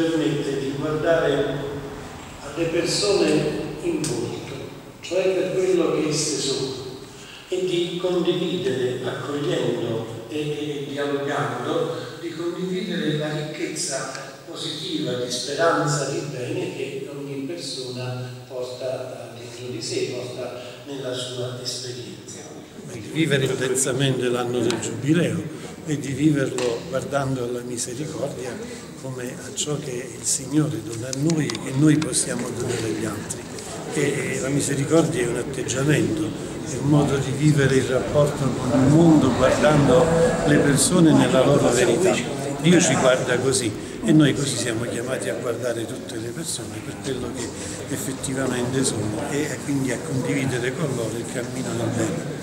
permette di guardare alle persone in volto, cioè per quello che esse sono, e di condividere, accogliendo e dialogando, di condividere la ricchezza positiva di speranza, di bene che ogni persona porta dentro di sé, porta nella sua esperienza. Di vivere intensamente l'anno del Giubileo e di viverlo guardando alla misericordia come a ciò che il Signore dona a noi e noi possiamo donare agli altri. E la misericordia è un atteggiamento, è un modo di vivere il rapporto con il mondo guardando le persone nella loro verità. Dio ci guarda così e noi così siamo chiamati a guardare tutte le persone per quello che effettivamente sono e quindi a condividere con loro il cammino del bene.